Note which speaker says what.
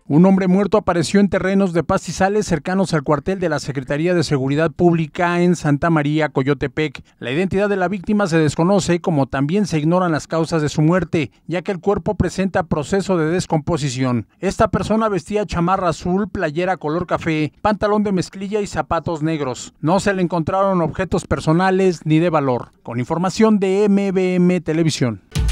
Speaker 1: Un hombre muerto apareció en terrenos de pastizales cercanos al cuartel de la Secretaría de Seguridad Pública en Santa María, Coyotepec. La identidad de la víctima se desconoce, como también se ignoran las causas de su muerte, ya que el cuerpo presenta proceso de descomposición. Esta persona vestía chamarra azul, playera color café, pantalón de mezclilla y zapatos negros. No se le encontraron objetos personales ni de valor. Con información de MBM Televisión.